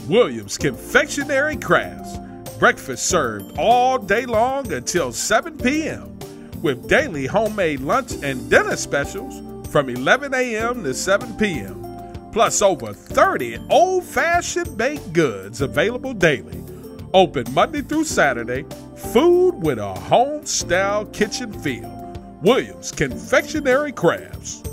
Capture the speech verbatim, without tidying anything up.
Williams Confectionary Crafts. Breakfast served all day long until seven p m with daily homemade lunch and dinner specials from eleven a m to seven p m Plus over thirty old-fashioned baked goods available daily. Open Monday through Saturday. Food with a home-style kitchen feel. Williams Confectionary Crafts.